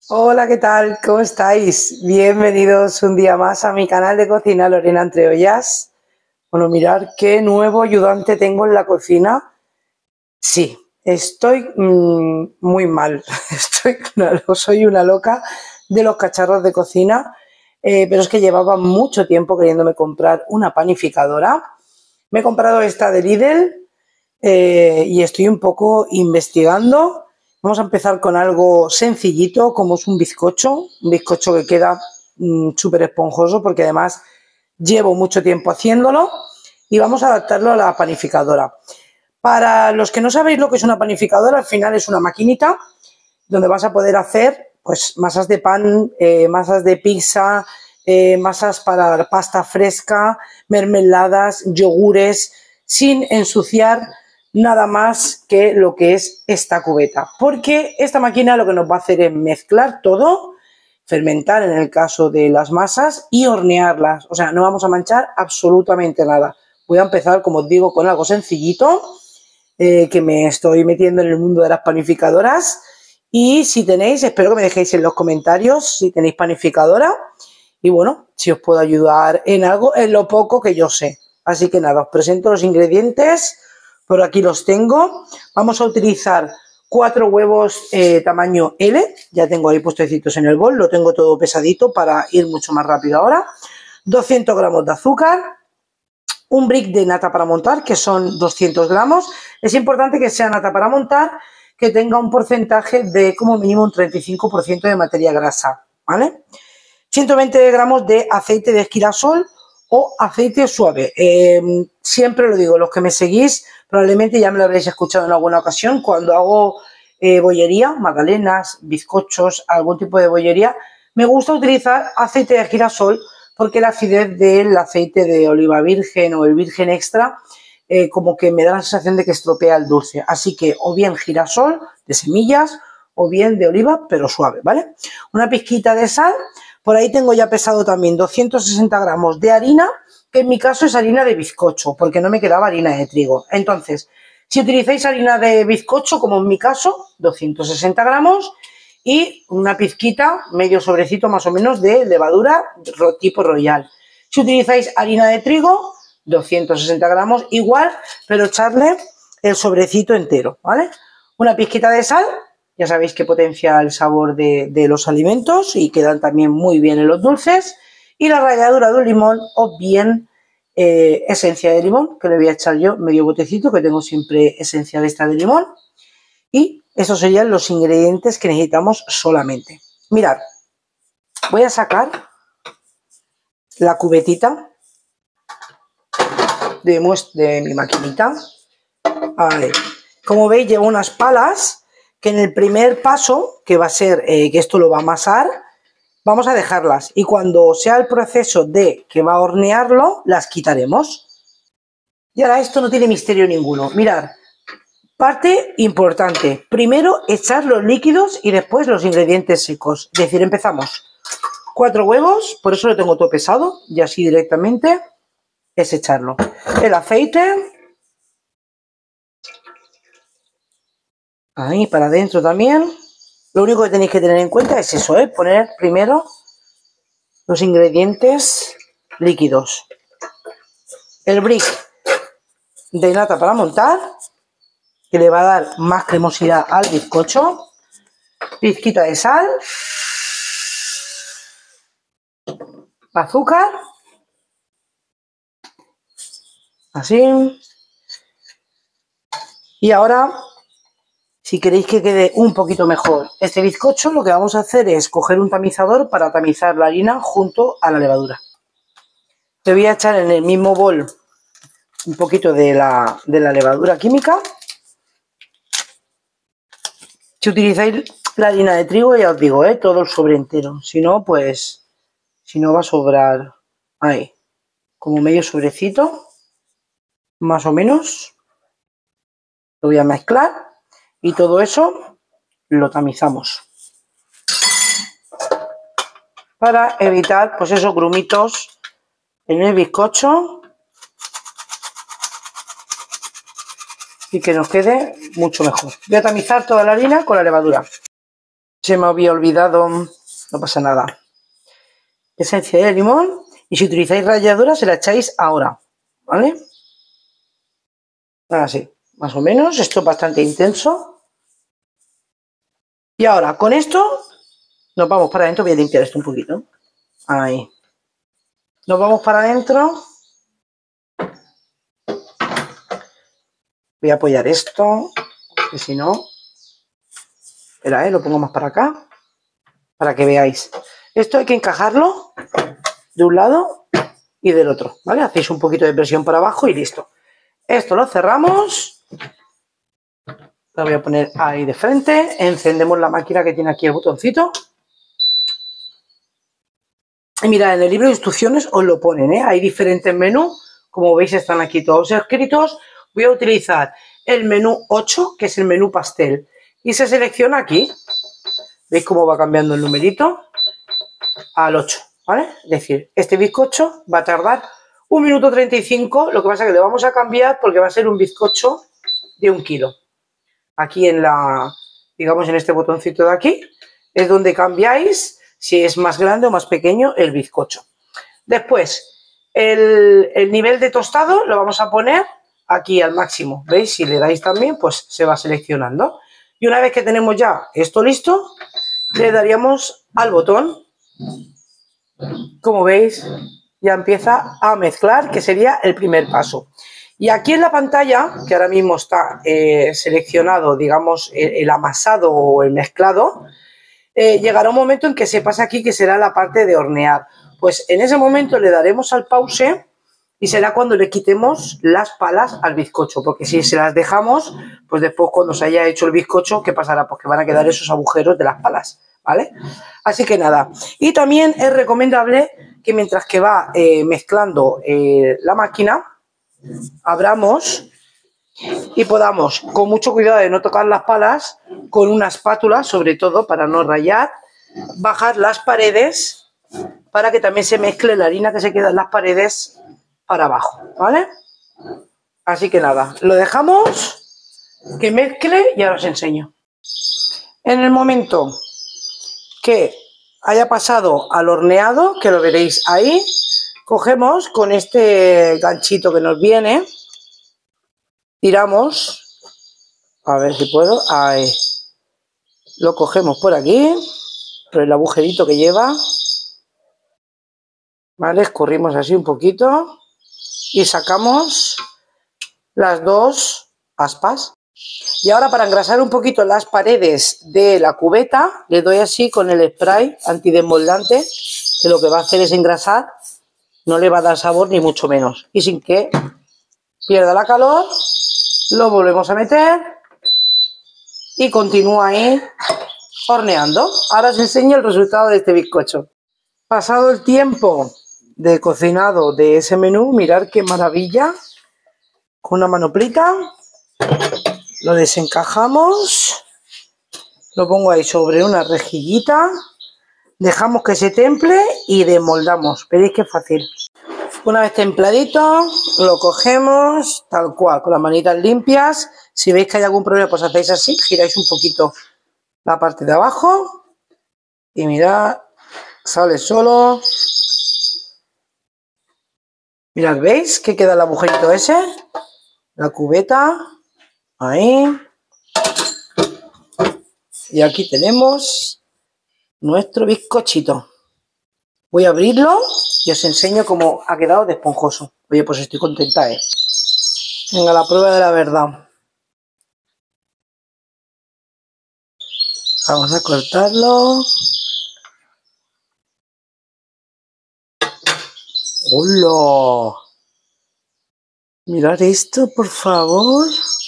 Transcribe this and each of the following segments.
Hola, ¿qué tal? ¿Cómo estáis? Bienvenidos un día más a mi canal de cocina Lorena Entre Ollas. Bueno, mirad qué nuevo ayudante tengo en la cocina. Sí, estoy muy mal. Soy una loca de los cacharros de cocina, pero es que llevaba mucho tiempo queriéndome comprar una panificadora. Me he comprado esta de Lidl y estoy un poco investigando. Vamos a empezar con algo sencillito, como es un bizcocho que queda súper esponjoso porque además llevo mucho tiempo haciéndolo y vamos a adaptarlo a la panificadora. Para los que no sabéis lo que es una panificadora, al final es una maquinita donde vas a poder hacer pues masas de pan, masas de pizza, masas para pasta fresca, mermeladas, yogures, sin ensuciar nada más que lo que es esta cubeta, porque esta máquina lo que nos va a hacer es mezclar todo, fermentar en el caso de las masas y hornearlas, o sea, no vamos a manchar absolutamente nada. Voy a empezar, como os digo, con algo sencillito, que me estoy metiendo en el mundo de las panificadoras. Y si tenéis, espero que me dejéis en los comentarios si tenéis panificadora y bueno, si os puedo ayudar en algo, en lo poco que yo sé. Así que nada, os presento los ingredientes. Por aquí los tengo. Vamos a utilizar 4 huevos tamaño L. Ya tengo ahí puestecitos en el bol. Lo tengo todo pesadito para ir mucho más rápido ahora. 200 gramos de azúcar. Un brick de nata para montar, que son 200 gramos. Es importante que sea nata para montar, que tenga un porcentaje de como mínimo un 35% de materia grasa, ¿vale? 120 gramos de aceite de girasol o aceite suave. Siempre lo digo, los que me seguís probablemente ya me lo habréis escuchado en alguna ocasión. Cuando hago bollería, magdalenas, bizcochos, algún tipo de bollería, me gusta utilizar aceite de girasol porque la acidez del aceite de oliva virgen o el virgen extra como que me da la sensación de que estropea el dulce. Así que o bien girasol de semillas o bien de oliva, pero suave, ¿vale? Una pizquita de sal. Por ahí tengo ya pesado también 260 gramos de harina, que en mi caso es harina de bizcocho, porque no me quedaba harina de trigo. Entonces, si utilizáis harina de bizcocho, como en mi caso, 260 gramos y una pizquita, medio sobrecito más o menos de levadura tipo Royal. Si utilizáis harina de trigo, 260 gramos igual, pero echarle el sobrecito entero, ¿vale? Una pizquita de sal. Ya sabéis que potencia el sabor de los alimentos y quedan también muy bien en los dulces. Y la ralladura de un limón o bien esencia de limón, que le voy a echar yo medio botecito, que tengo siempre esencia de esta de limón. Y esos serían los ingredientes que necesitamos solamente. Mirad, voy a sacar la cubetita de mi maquinita. Vale. Como veis, llevo unas palas que en el primer paso, que va a ser que esto lo va a amasar, vamos a dejarlas y cuando sea el proceso de que va a hornearlo, las quitaremos. Y ahora esto no tiene misterio ninguno. Mirad, parte importante, primero echar los líquidos y después los ingredientes secos. Es decir, empezamos 4 huevos, por eso lo tengo todo pesado y así directamente es echarlo. El aceite. Ahí para adentro también. Lo único que tenéis que tener en cuenta es eso, poner primero los ingredientes líquidos. El brick de nata para montar, que le va a dar más cremosidad al bizcocho. Pizquita de sal. Azúcar. Así. Y ahora, si queréis que quede un poquito mejor este bizcocho, lo que vamos a hacer es coger un tamizador para tamizar la harina junto a la levadura. Te voy a echar en el mismo bol un poquito de la levadura química. Si utilizáis la harina de trigo, ya os digo, todo el sobre entero. Si no, pues, si no va a sobrar ahí, como medio sobrecito, más o menos. Lo voy a mezclar y todo eso lo tamizamos para evitar pues esos grumitos en el bizcocho y que nos quede mucho mejor. Voy a tamizar toda la harina con la levadura. se me había olvidado, no pasa nada. Esencia de limón, y si utilizáis ralladura se la echáis ahora, ¿vale? Así, más o menos, esto es bastante intenso. Y ahora, con esto, nos vamos para adentro, voy a limpiar esto un poquito. Ahí. Nos vamos para adentro. Voy a apoyar esto, que si no... Espera, lo pongo más para acá, para que veáis. Esto hay que encajarlo de un lado y del otro, ¿vale? Hacéis un poquito de presión para abajo y listo. Esto lo cerramos. Lo voy a poner ahí de frente. Encendemos la máquina que tiene aquí el botoncito. Y mirad, en el libro de instrucciones os lo ponen, ¿eh? Hay diferentes menús. Como veis, están aquí todos escritos. Voy a utilizar el menú 8, que es el menú pastel. Y se selecciona aquí. ¿Veis cómo va cambiando el numerito? Al 8, ¿vale? Es decir, este bizcocho va a tardar 1 minuto 35. Lo que pasa es que le vamos a cambiar porque va a ser un bizcocho de 1 kilo. Aquí en la, digamos, en este botoncito de aquí, es donde cambiáis si es más grande o más pequeño el bizcocho. Después, el nivel de tostado lo vamos a poner aquí al máximo. ¿Veis? Si le dais también, pues se va seleccionando. Y una vez que tenemos ya esto listo, le daríamos al botón. Como veis, ya empieza a mezclar, que sería el primer paso. Y aquí en la pantalla, que ahora mismo está seleccionado, digamos, el amasado o el mezclado, llegará un momento en que se pasa aquí, que será la parte de hornear. Pues en ese momento le daremos al pause y será cuando le quitemos las palas al bizcocho, porque si se las dejamos, pues después cuando se haya hecho el bizcocho, ¿qué pasará? Pues que van a quedar esos agujeros de las palas, ¿vale? Así que nada. Y también es recomendable que mientras que va mezclando la máquina, abramos y podamos, con mucho cuidado de no tocar las palas, con una espátula, sobre todo para no rayar, bajar las paredes para que también se mezcle la harina que se queda en las paredes para abajo, ¿vale? Así que nada, lo dejamos que mezcle y ahora os enseño. En el momento que haya pasado al horneado, que lo veréis ahí, cogemos con este ganchito que nos viene, tiramos, a ver si puedo, ahí, lo cogemos por aquí, por el agujerito que lleva, ¿vale? Escurrimos así un poquito y sacamos las dos aspas. Y ahora, para engrasar un poquito las paredes de la cubeta, le doy así con el spray antidesmoldante, que lo que va a hacer es engrasar, no le va a dar sabor ni mucho menos. Y sin que pierda la calor, lo volvemos a meter y continúa ahí horneando. Ahora os enseño el resultado de este bizcocho. Pasado el tiempo de cocinado de ese menú, mirad qué maravilla. Con una manoplita lo desencajamos, lo pongo ahí sobre una rejillita, dejamos que se temple y desmoldamos. Veréis qué fácil. Una vez templadito, lo cogemos tal cual, con las manitas limpias. Si veis que hay algún problema, pues hacéis así, giráis un poquito la parte de abajo y mirad, sale solo. Mirad, ¿veis que queda el agujerito ese? La cubeta, ahí. Y aquí tenemos nuestro bizcochito. Voy a abrirlo y os enseño cómo ha quedado de esponjoso. Oye, pues estoy contenta, ¿eh? Venga, la prueba de la verdad. Vamos a cortarlo. ¡Hola! Mirad esto, por favor.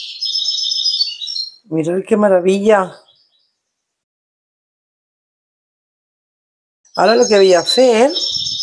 Mirad qué maravilla. Ahora lo que voy a hacer,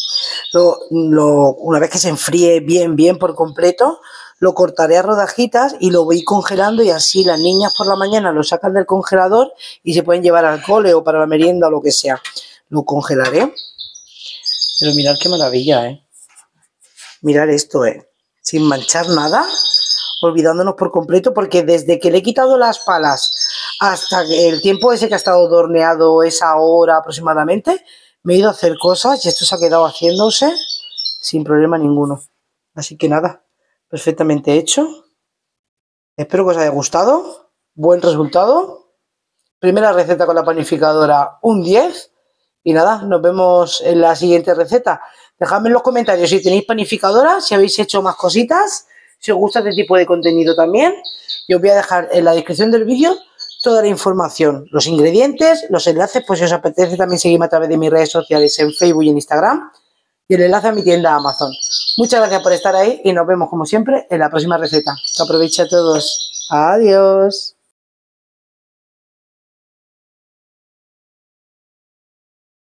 una vez que se enfríe bien por completo, lo cortaré a rodajitas y lo voy congelando, y así las niñas por la mañana lo sacan del congelador y se pueden llevar al cole o para la merienda o lo que sea. Lo congelaré. Pero mirad qué maravilla, ¿eh? Mirad esto, sin manchar nada. olvidándonos por completo, porque desde que le he quitado las palas hasta el tiempo ese que ha estado dorneado, esa hora aproximadamente, me he ido a hacer cosas y esto se ha quedado haciéndose sin problema ninguno. Así que nada, perfectamente hecho. Espero que os haya gustado. Buen resultado. Primera receta con la panificadora, un 10. Y nada, nos vemos en la siguiente receta. Dejadme en los comentarios si tenéis panificadora, si habéis hecho más cositas, si os gusta este tipo de contenido también. Y os voy a dejar en la descripción del vídeo toda la información, los ingredientes, los enlaces, pues si os apetece también seguirme a través de mis redes sociales en Facebook y en Instagram, y el enlace a mi tienda Amazon. Muchas gracias por estar ahí y nos vemos como siempre en la próxima receta. Que aproveche a todos. Adiós.